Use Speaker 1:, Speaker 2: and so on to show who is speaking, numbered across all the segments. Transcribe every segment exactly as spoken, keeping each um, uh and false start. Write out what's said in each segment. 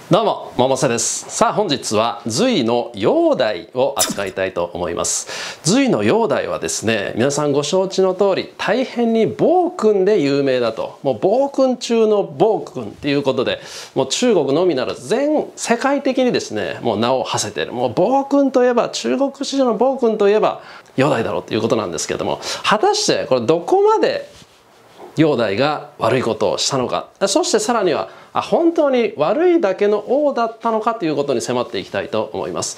Speaker 1: どうも、百瀬です。さあ本日は隋の煬帝を扱いたいと思います。隋の煬帝はですね、皆さんご承知の通り大変に暴君で有名だと。もう暴君中の暴君っていうことで、もう中国のみならず全世界的にですね、もう名を馳せている。もう暴君といえば、中国史上の暴君といえば煬帝だろうということなんですけれども、果たしてこれどこまで煬帝が悪いことをしたのか、そしてさらには本当に悪いだけの王だったのかということに迫っていきたいと思います。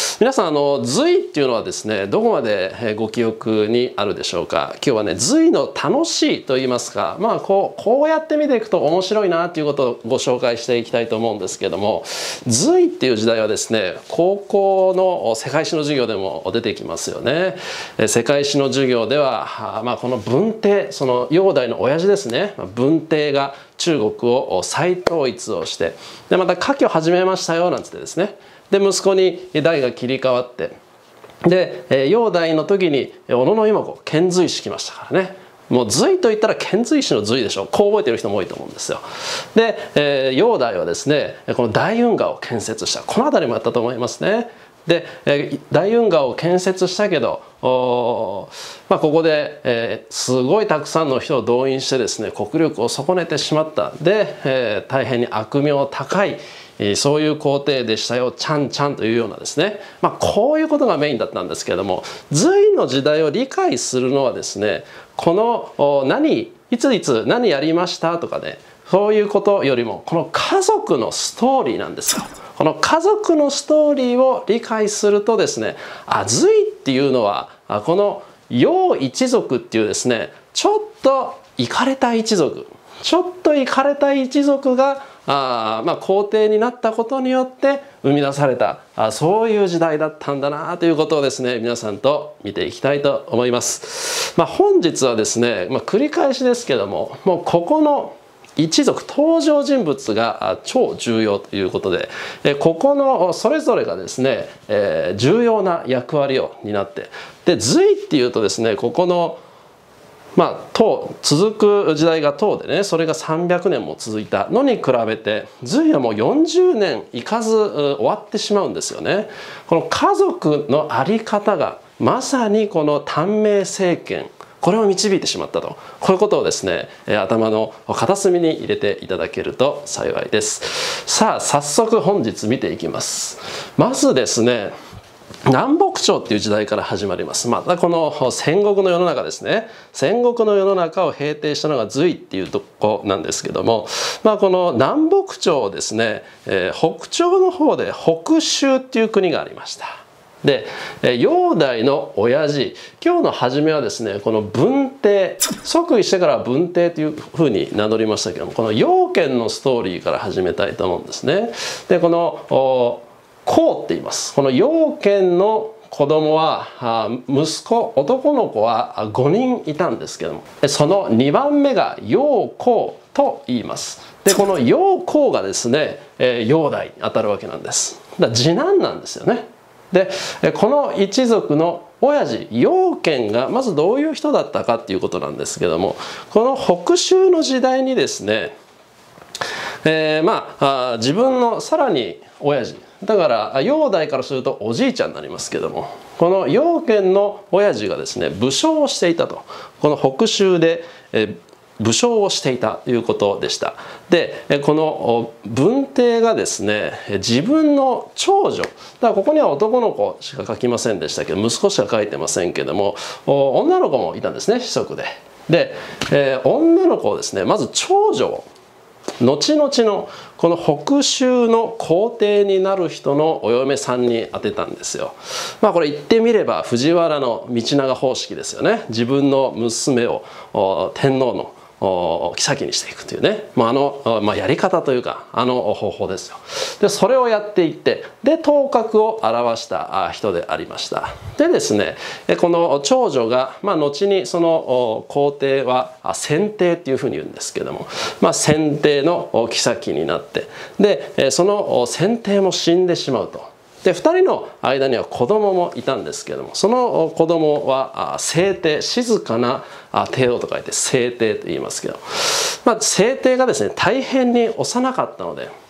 Speaker 1: 皆さん、あの隋っていうのはですね、どこまでご記憶にあるでしょうか。今日はね、隋の楽しいと言いますか、まあこうこうやって見ていくと面白いなということをご紹介していきたいと思うんですけども、隋っていう時代はですね、高校の世界史の授業でも出てきますよね。世界史の授業では、まあ、この文帝、その煬帝の親父ですね、文帝が中国を再統一をして、でまた科挙始めましたよなんつってですね、で息子に代が切り替わって、で煬帝の時に小野妹子遣隋使来ましたからね。もう隋といったら遣隋使の隋でしょう。こう覚えてる人も多いと思うんですよ。で、えー、煬帝はですね、この大運河を建設した、この辺りもあったと思いますね。で、えー、大運河を建設したけど、まあ、ここで、えー、すごいたくさんの人を動員してですね、国力を損ねてしまった。で、えー、大変に悪名高いそういう皇帝でしたよ、ちゃんちゃんというようなですね、まあ、こういうことがメインだったんですけれども、隋の時代を理解するのはですね、この何いついつ何やりましたとかね、そういうことよりもこの家族のストーリーなんですよ。この家族のストーリーを理解するとですね、あ、隋っていうのはこの煬一族っていうですね、ちょっとイカれた一族、ちょっとイカれた一族があまあ皇帝になったことによって生み出された、あそういう時代だったんだなということをですね、皆さんと見ていきたいと思います。まあ、本日はですね、まあ、繰り返しですけども、もうここの一族登場人物が超重要ということで、ここのそれぞれがですね、えー、重要な役割を担って、で隋っていうとですね、ここのまあ、唐続く時代が唐でね、それがさんびゃくねんも続いたのに比べて、隋はもうよんじゅうねんいかず終わってしまうんですよね。この家族の在り方がまさにこの短命政権、これを導いてしまったと、こういうことをですね、頭の片隅に入れていただけると幸いです。さあ早速本日見ていきます。まずですね、南北朝っていう時代から始まります。またこの戦国の世の中ですね、戦国の世の中を平定したのが隋っていうとこなんですけども、まあ、この南北朝ですね、えー、北朝の方で北州っていう国がありました。で煬帝の親父、今日の初めはですね、この文帝、即位してから文帝というふうに名乗りましたけども、この楊権のストーリーから始めたいと思うんですね。でこの孔って言います。この楊権の子供は息子、男の子はごにんいたんですけども、そのにばんめが楊弘と言います。でこの楊弘がですね、煬帝にあたるわけなんです。だから次男なんですよね。でこの一族の親父楊権がまずどういう人だったかっていうことなんですけども、この北州の時代にですね、えー、まあ自分のさらに親父だから煬帝からするとおじいちゃんになりますけども、この楊権の親父がですね武将をしていたと、この北州で、えー武将をしていたということでした。でこの文帝がですね、自分の長女だからここには男の子しか書きませんでしたけど、息子しか書いてませんけども、女の子もいたんですね、子息で。で、えー、女の子をですね、まず長女を後々のこの北州の皇帝になる人のお嫁さんに当てたんですよ。まあこれ言ってみれば藤原道長方式ですよね。自分の娘を天皇の妃にしていくというね、まあ、あの、まあ、やり方というかあの方法ですよ。でそれをやっていって、で頭角を現した人でありました。でですね、この長女が、まあ、後にその皇帝は宣帝っていうふうに言うんですけども、まあ、宣帝の妃になって、でその宣帝も死んでしまうと。でふたりの間には子供もいたんですけれども、その子供は聖帝、静かな帝王と書いて聖帝と言いますけど、まあ、聖帝がですね大変に幼かったので、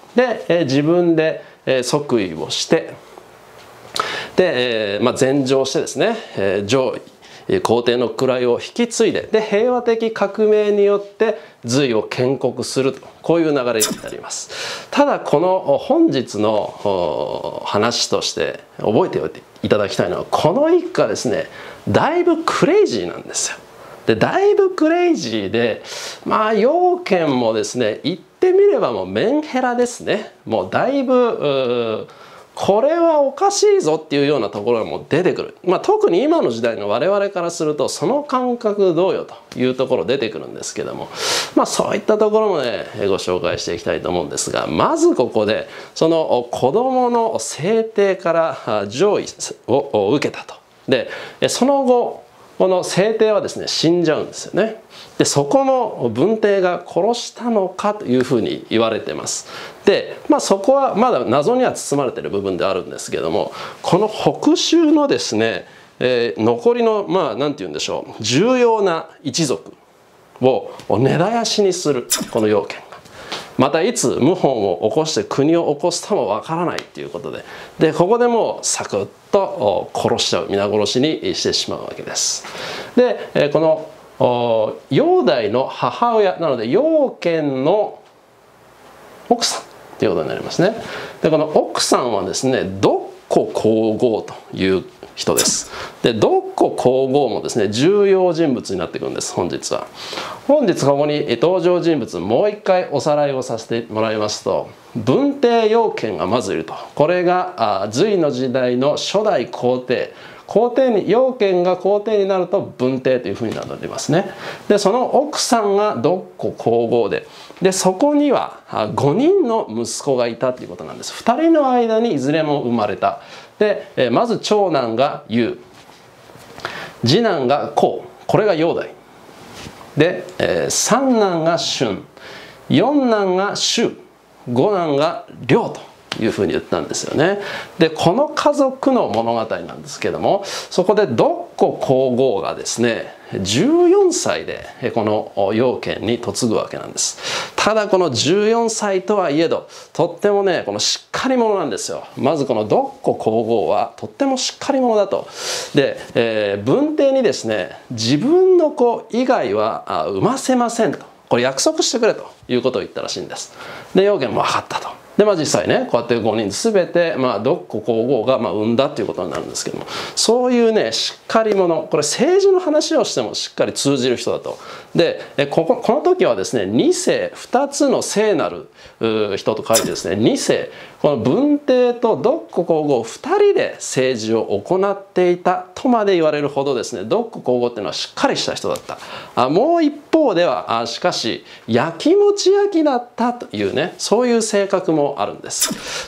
Speaker 1: で、えー、自分で、えー、即位をして、で、えーまあ、禅譲してですね、えー、上位皇帝の位を引き継いで、で平和的革命によって隋を建国すると、こういう流れになります。ただこの本日の話として覚えておいていただきたいのは、この一家ですね、だいぶクレイジーなんですよ。でだいぶクレイジーで、まあ要件もですね、言ってみればもうメンヘラですね。もうだいぶこれはおかしいぞっていうようなところがもう出てくる。まあ、特に今の時代の我々からするとその感覚どうよというところ出てくるんですけども、まあ、そういったところもねご紹介していきたいと思うんですが、まずここでその子供の聖帝から上位を受けたと。でその後この聖帝はですね死んじゃうんですよね。でそこの文帝が殺したのかというふうに言われてます。で、まあ、そこはまだ謎には包まれている部分であるんですけども、この北州のですね、えー、残りのまあ何て言うんでしょう、重要な一族を根絶やしにするこの要件が、またいつ謀反を起こして国を起こすかもわからないということで、でここでもうサクッと殺しちゃう、皆殺しにしてしまうわけです。でこの煬帝の母親なので楊堅の奥さんということになりますね。でこの奥さんはですね独孤皇后という人です。で独孤皇后もですね重要人物になってくるんです。本日は本日ここに登場人物もう一回おさらいをさせてもらいますと、文帝楊堅がまずいると。これが隋の時代の初代皇帝、皇帝に楊堅が皇帝になると文帝というふうになりますね。でその奥さんが独孤皇后で、でそこにはごにんの息子がいたということなんです。ふたりの間にいずれも生まれた。でまず長男が侑、次男が孔、これが煬帝で、三男が舜、四男が周、五男が梁というふうに言ったんですよね。でこの家族の物語なんですけども、そこで独孤皇后がですねじゅうよんさいでこの楊堅に嫁ぐわけなんです。ただこのじゅうよんさいとはいえどとってもねこのしっかり者なんですよ。まずこの独孤皇后はとってもしっかり者だと。で、えー、文帝にですね自分の子以外は産ませませんと、これ約束してくれということを言ったらしいんです。で楊堅も分かったと。でまあ、実際ねこうやってごにん全て、まあ、独孤皇后がまあ産んだということになるんですけども、そういうねしっかり者、これ政治の話をしてもしっかり通じる人だと。でこここの時はですねに世、ふたつの聖なる人と書いてですねに世、この文帝と独孤皇后ふたりで政治を行っていたとまで言われるほどですね、独孤皇后っていうのはしっかりした人だった。あもう一方ではあしかしやきもち焼きだったというね、そういう性格もあるんです。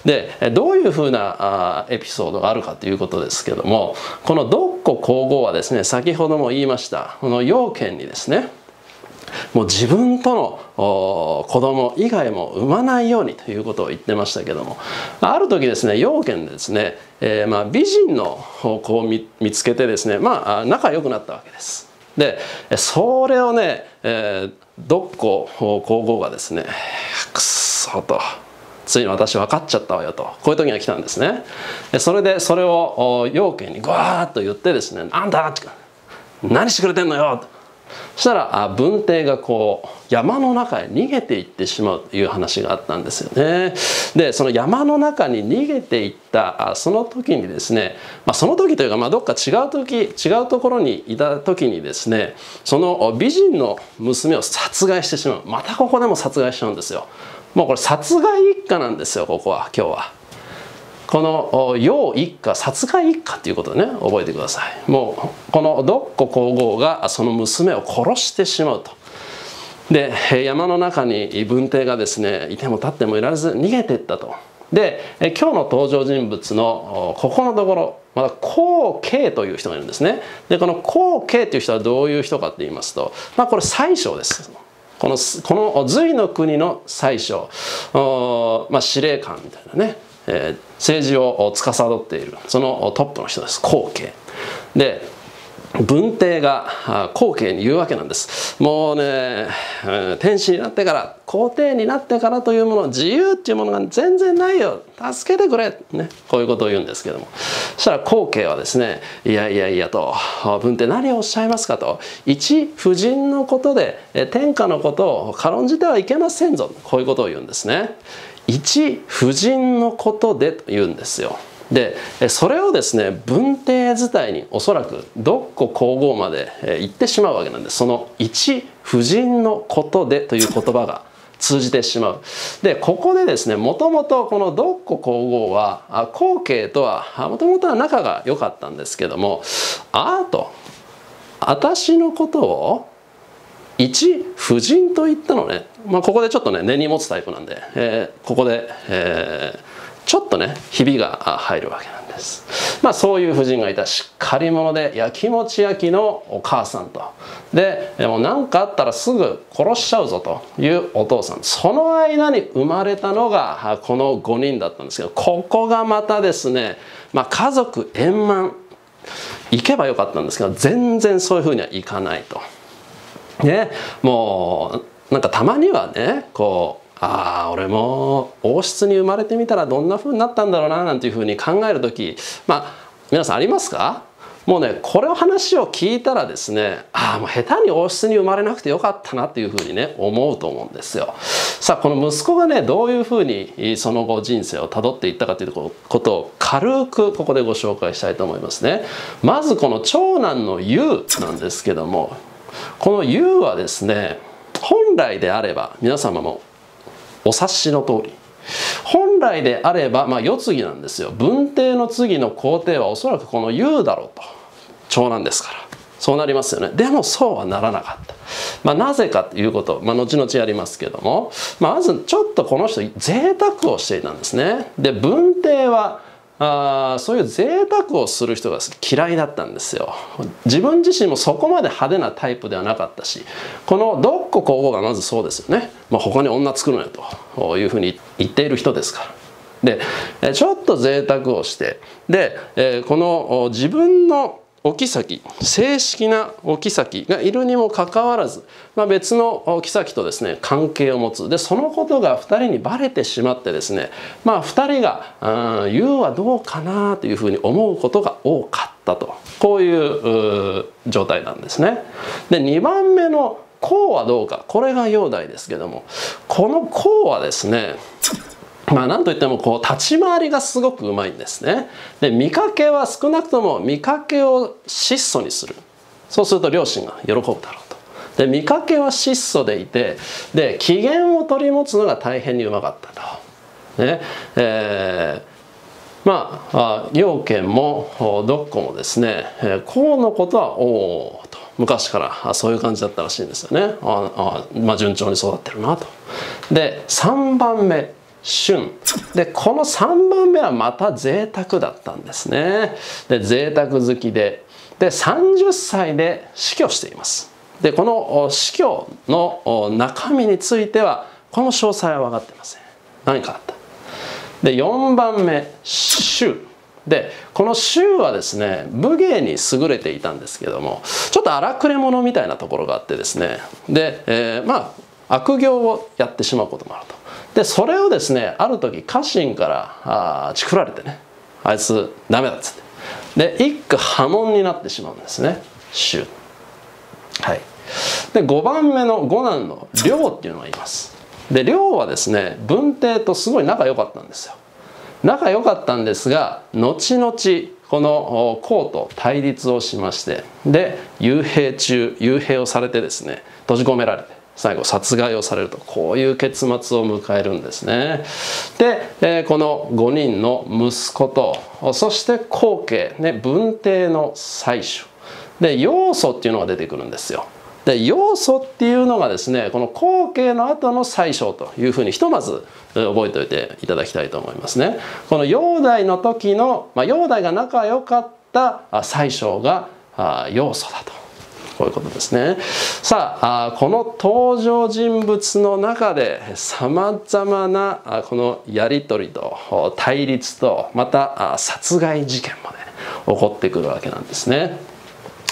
Speaker 1: でどういうふうなエピソードがあるかということですけども、この独孤皇后はですね先ほども言いましたこの楊堅にですねもう自分との子供以外も産まないようにということを言ってましたけども、ある時ですね楊堅でですね、えー、まあ美人の子を 見, 見つけてですねまあ仲良くなったわけです。でそれをね、えー、独孤皇后がですねくっそと。ついに私分かっちゃったわよと、こういう時が来たんですね。それでそれを楊堅にゴワーッと言ってですね「あんた何してくれてんのよ」と。そしたら文帝がこう山の中へ逃げていってしまうという話があったんですよね。でその山の中に逃げていったその時にですね、まあ、その時というか、まあ、どっか違う時違うところにいた時にですねその美人の娘を殺害してしまう。またここでも殺害しちゃうんですよ。もうこれ殺害一家なんですよ。ここは今日はこの楊一家殺害一家ということでね覚えてください。もうこの独孤皇后がその娘を殺してしまうと。で山の中に文帝がですねいても立ってもいられず逃げていったと。で今日の登場人物のここのところまだ孔慶という人がいるんですね。でこの孔慶という人はどういう人かと言いますと、まあ、これ宰相です。このこの隋の国の宰相、まあ、司令官みたいなね、えー、政治を司っているそのトップの人です。孔慶で文帝が皇帝に言うわけなんです。もうね、天子になってから皇帝になってからというもの、自由っていうものが全然ないよ、助けてくれ、ね、こういうことを言うんですけども、そしたら皇帝はですね、いやいやいやと、文帝何をおっしゃいますかと、一婦人のことで天下のことを軽んじてはいけませんぞ、こういうことを言うんですね。一婦人のことでと言うんですよ。でそれをですね、文帝自体におそらく独孤皇后まで言ってしまうわけなんです。その一婦人のことでという言葉が通じてしまう。でここでですね、もともとこの独孤皇后は皇帝とはもともとは仲が良かったんですけども、ああと私のことを一婦人と言ったのね、まあ、ここでちょっとね根に持つタイプなんで、えー、ここで、えーちょっとねひびが入るわけなんです。まあそういう婦人がいた、しっかり者でやきもち焼きのお母さんと、でもう何かあったらすぐ殺しちゃうぞというお父さん、その間に生まれたのがこのごにんだったんですけど、ここがまたですね、まあ、家族円満、行けばよかったんですけど全然そういうふうにはいかないと。ね、もうなんかたまにはねこうああ俺も王室に生まれてみたらどんな風になったんだろうななんていう風に考える時、まあ皆さんありますか？もうねこれを話を聞いたらですね、ああもう下手に王室に生まれなくてよかったなっていう風にね思うと思うんですよ。さあこの息子がねどういう風にその後人生をたどっていったかということを軽くここでご紹介したいと思いますね。まずこの長男の優なんですけども、この優はですね、本来であれば皆様もお察しの通り、本来であれば、まあ、世継ぎなんですよ。文帝の次の皇帝はおそらくこの優だろうと、長男ですからそうなりますよね。でもそうはならなかった。まあ、なぜかということ、まあ、後々やりますけども、まあ、まずちょっとこの人贅沢をしていたんですね。で文帝はあそういう贅沢をする人が嫌いだったんですよ。自分自身もそこまで派手なタイプではなかったし、この独孤皇后がまずそうですよね。まあ、他に女作るのよというふうに言っている人ですから。でちょっと贅沢をして、でこの自分のお妃、正式なお妃がいるにもかかわらず、まあ、別のお妃とですね関係を持つ。でそのことがふたりにバレてしまってですね、まあふたりが「優はどうかな」というふうに思うことが多かったと、こういう状態なんですね。でにばんめの皇はどうか、これが煬帝ですけども、この皇はですね、まあ何といってもこう立ち回りがすごくうまいんですね。で見かけは少なくとも見かけを質素にする。そうすると両親が喜ぶだろうと。で見かけは質素でいて、で機嫌を取り持つのが大変にうまかったと。ねえー、まあ両家も独孤もですね、こうのことはおおと昔からそういう感じだったらしいんですよね。ああ、まあ、順調に育ってるなと。でさんばんめ舜で、このさんばんめはまた贅沢だったんですね。で贅沢好きで、でさんじゅっさいで死去しています。でこの死去の中身についてはこの詳細は分かっていません。何かあった。でよんばんめ周で、この周はですね武芸に優れていたんですけども、ちょっと荒くれ者みたいなところがあってですね、で、えー、まあ悪行をやってしまうこともあると。でそれをですねある時家臣からあチクられてね、あいつダメだっつって、で一家破門になってしまうんですね、周。はい、でごばんめの五男の亮っていうのがいます。で亮はですね文帝とすごい仲良かったんですよ。仲良かったんですが、後々この皇と対立をしまして、で幽閉中幽閉をされてですね閉じ込められて最後殺害をされると、こういう結末を迎えるんですね。でこのごにんの息子と、そして後継、ね、文帝の妻子で要素っていうのが出てくるんですよ。で要素っていうのがですねこの後継の後の宰相というふうにひとまず覚えておいていただきたいと思いますね。この煬帝の時の、まあ、煬帝が仲良かった宰相が要素だと、こういうことですね。さあこの登場人物の中でさまざまなこのやり取りと対立とまた殺害事件もね起こってくるわけなんですね。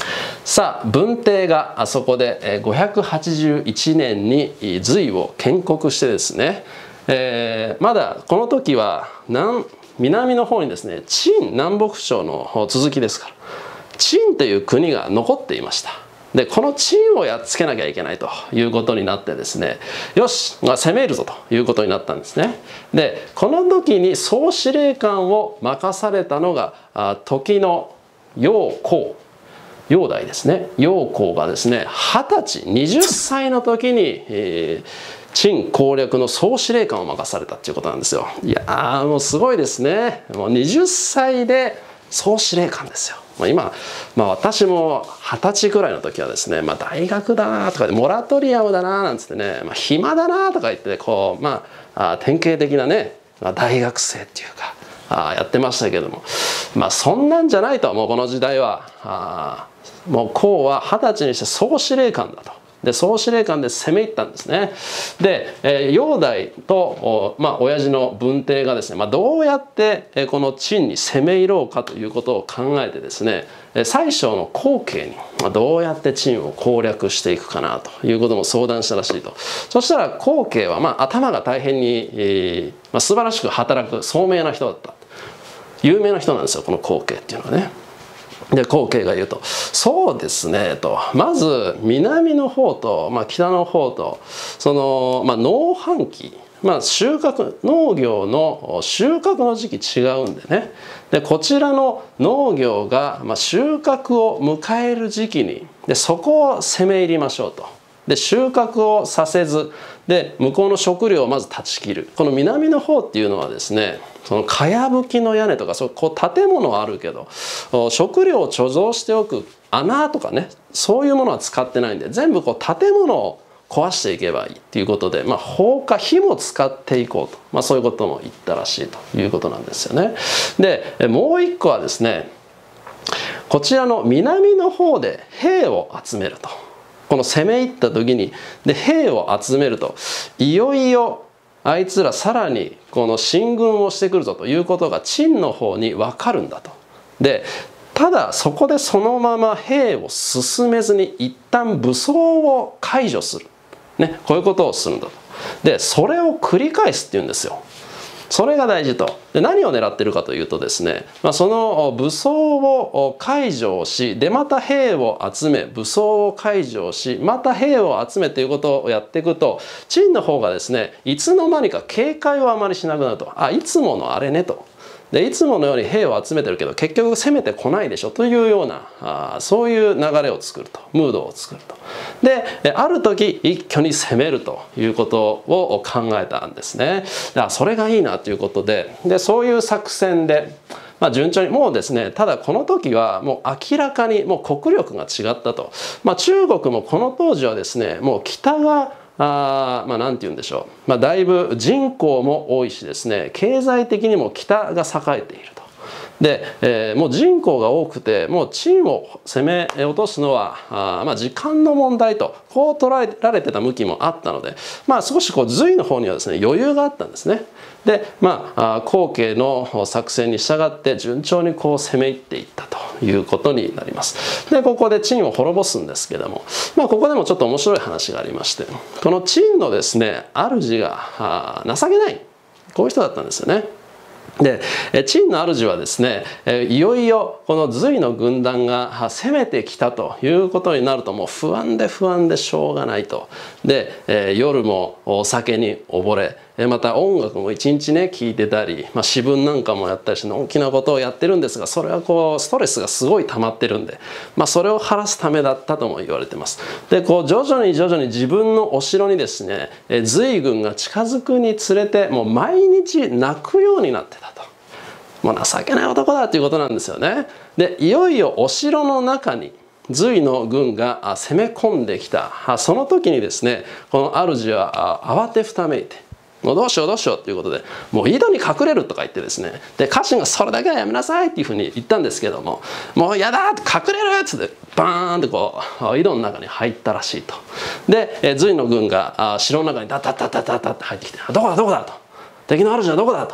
Speaker 1: さあ文帝があそこでごひゃくはちじゅういちねんに隋を建国してですね、えー、まだこの時は南南の方にですね陳南北朝の続きですから陳という国が残っていました。でこの陳をやっつけなきゃいけないということになってですね、よし、まあ、攻めるぞということになったんですね。でこの時に総司令官を任されたのがあ時の楊光煬帝ですね。楊光がですねはたちはたちの時に、えー、陳攻略の総司令官を任されたっていうことなんですよ。いやーもうすごいですね。もうはたちで総司令官ですよ。今、まあ、私もはたちぐらいの時はですね、まあ、大学だなとかモラトリアムだななんつってね、まあ、暇だなとか言ってこう、まあ、あ典型的なね、まあ、大学生っていうかあやってましたけども、まあそんなんじゃないともうこの時代はあもう孔ははたちにして総司令官だと。で総司令官で攻め入ったんですね。で、えー、煬帝と、まあ親父の文帝がですね、まあ、どうやってこの陳に攻め入ろうかということを考えてですね、宰相の後継にどうやって陳を攻略していくかなということも相談したらしいと。そしたら後継はまあ頭が大変に、えーまあ、素晴らしく働く聡明な人だった。有名な人なんですよこの後継っていうのはね。で後継が言うと「そうですね」と「まず南の方と、まあ、北の方とその、まあ、農繁期、まあ、収穫農業の収穫の時期違うんでねでこちらの農業が、まあ、収穫を迎える時期にでそこを攻め入りましょうと。で収穫をさせずで向こうの食料をまず断ち切る。この南の方っていうのはですねそのかやぶきの屋根とかそうこう建物はあるけど食料を貯蔵しておく穴とかねそういうものは使ってないんで全部こう建物を壊していけばいいっていうことで、まあ、放火火も使っていこうと、まあ、そういうことも言ったらしいということなんですよね。でもう一個はですねこちらの南の方で兵を集めると。この攻め入った時にで兵を集めるといよいよあいつらさらにこの進軍をしてくるぞということが陳の方に分かるんだと。でただそこでそのまま兵を進めずに一旦武装を解除する、ね、こういうことをするんだと。でそれを繰り返すっていうんですよ。それが大事と。で何を狙ってるかというとですね、まあ、その武装を解除しでまた兵を集め武装を解除しまた兵を集めということをやっていくと陳の方がですねいつの間にか警戒をあまりしなくなると。あいつものあれねと。でいつものように兵を集めてるけど結局攻めてこないでしょというようなあそういう流れを作るとムードを作ると。である時一挙に攻めるということを考えたんですね。だからそれがいいなということででそういう作戦で、まあ、順調にもうですねただこの時はもう明らかにもう国力が違ったと。まあ、中国もこの当時はですねもう北があまあ何て言うんでしょう、まあ、だいぶ人口も多いしですね経済的にも北が栄えていると。で、えー、もう人口が多くてもう陳を攻め落とすのはあ、まあ、時間の問題とこう捉えられてた向きもあったので、まあ、少しこう隋の方にはですね余裕があったんですね。でまあ後継の作戦に従って順調にこう攻め入っていったということになります。でここで陳を滅ぼすんですけども、まあ、ここでもちょっと面白い話がありましてこの陳のですね主が情けないこういう人だったんですよね。で陳の主はですねいよいよこの隋の軍団が攻めてきたということになるともう不安で不安でしょうがないと。で夜もお酒に溺れまた音楽も一日ね聴いてたり、まあ、詩文なんかもやったりしてのんきなことをやってるんですがそれはこうストレスがすごい溜まってるんで、まあ、それを晴らすためだったとも言われてます。でこう徐々に徐々に自分のお城にですね隋軍が近づくにつれてもう毎日泣くようになってたと。もう情けない男だということなんですよね。でいよいよお城の中に隋の軍が攻め込んできたその時にですねこの主は慌てふためいてもうどうしようどうしようということでもう井戸に隠れるとか言ってですねで家臣がそれだけはやめなさいっていうふうに言ったんですけどももうやだ隠れるっつってバーンってこう井戸の中に入ったらしいと。で隋の軍が城の中にダッダッダッダッダッダッって入ってきて「どこだどこだ」と「敵の主はどこだ」と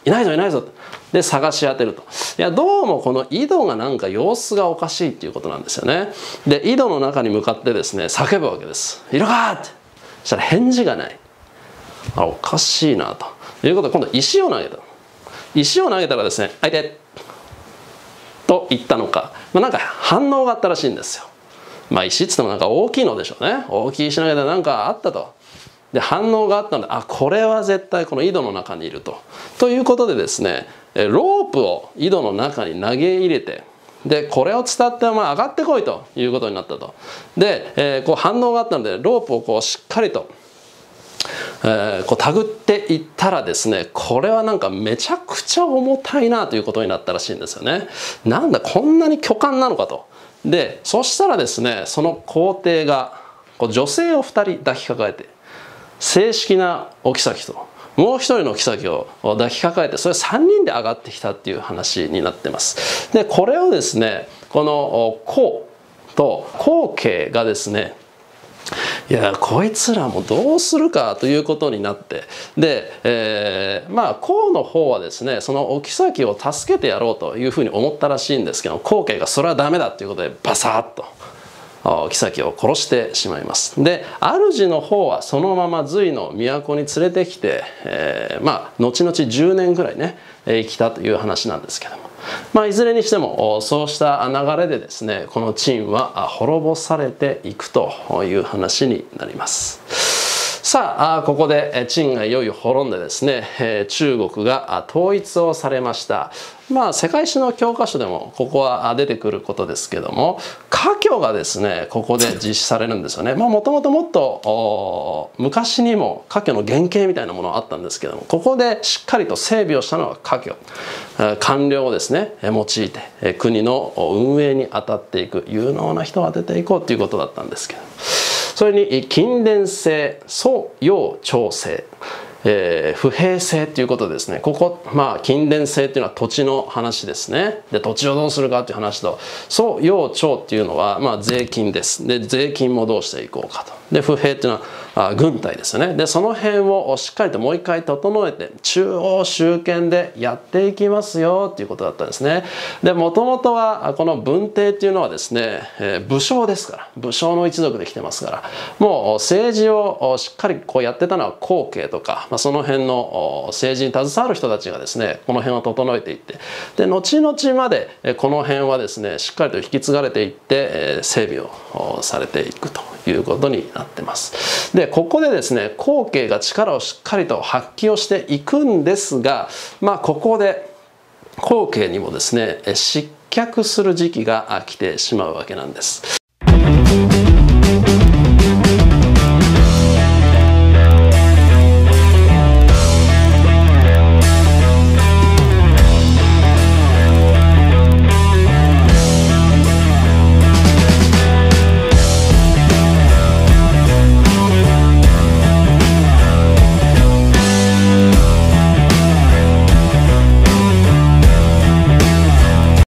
Speaker 1: いないぞいないぞで探し当てると。いやどうもこの井戸がなんか様子がおかしいっていうことなんですよね。で井戸の中に向かってですね叫ぶわけです。いるかって。そしたら返事がない。あ、おかしいなということで今度石を投げた。石を投げたらですね相手と言ったのか、まあ、なんか反応があったらしいんですよ。まあ石っつってもなんか大きいのでしょうね。大きい石投げたらなんかあったと。で反応があったので、あ、これは絶対この井戸の中にいると。ということでですねロープを井戸の中に投げ入れて、でこれを伝ってまあ上がってこいということになったと。で、えー、こう反応があったのでロープをこうしっかりと、えー、こう手繰っていったらですね、これはなんかめちゃくちゃ重たいなということになったらしいんですよね。なんだこんなに巨漢なのかと。でそしたらですねその皇帝がこう女性をふたり抱きかかえて、正式なお妃ともう一人の妃を抱きかかえて、それさんにんで上がってきたっていう話になってます。でこれをですねこの皇と皇兄がですね、いやこいつらもどうするかということになって、で、えー、まあ皇の方はですねそのお妃を助けてやろうというふうに思ったらしいんですけど、皇兄がそれはダメだということでバサッと妃を殺してしまいます。で主の方はそのまま隋の都に連れてきて、えー、まあ後々じゅうねんぐらいね生きたという話なんですけども、まあいずれにしてもそうした流れでですねこの陳は滅ぼされていくという話になります。さあここで陳がいよいよ滅んでですね中国が統一をされました。まあ世界史の教科書でもここは出てくることですけども、科挙がですねここで実施されるんですよね。まあもともともっと昔にも科挙の原型みたいなものがあったんですけども、ここでしっかりと整備をしたのが科挙。官僚をですね用いて国の運営に当たっていく有能な人を当てていこうということだったんですけど、それに近伝制、祖養徴制、えー、不平制ということですね。ここまあ近伝制っていうのは土地の話ですね。で土地をどうするかっていう話と、祖養徴っていうのはまあ税金です。で税金もどうしていこうかと。で不平っていうのはあ軍隊ですよね。でその辺をしっかりともう一回整えて中央集権でやっていきますよっていうことだったんですね。でもともとはこの文帝っていうのはですね、えー、武将ですから、武将の一族で来てますから、もう政治をしっかりこうやってたのは皇兄とか、まあ、その辺の政治に携わる人たちがですねこの辺を整えていって、で後々までこの辺はですねしっかりと引き継がれていって整備をされていくということになってます。でここでですね皇兄が力をしっかりと発揮をしていくんですが、まあここで皇兄にもですね失脚する時期が来てしまうわけなんです。